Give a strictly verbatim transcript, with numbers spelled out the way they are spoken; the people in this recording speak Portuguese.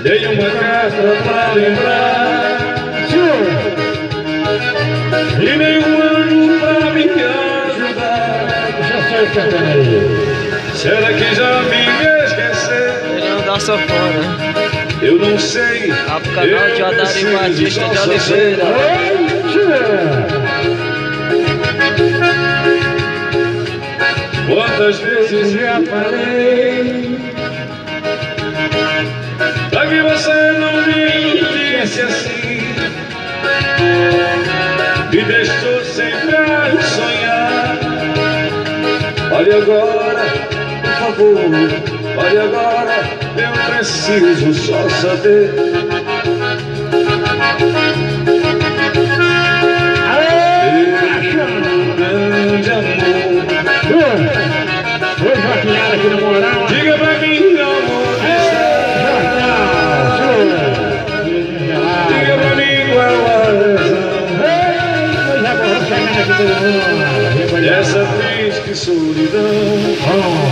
Dei uma carta pra lembrar e nenhum anjo pra me ajudar. Já sei cantando aí. Será que já me esqueceu? Ele não dá sanfona. Eu não sei. Lá pro canal de Adari Batista de Oliveira. Quantas vezes já falei pra que você não me disse assim, me deixou sempre a sonhar. Olhe agora, por favor, olhe agora, eu preciso só saber. Aqui no moral. Diga pra mim, meu amor, diga pra mim qual a razão dessa triste solidão.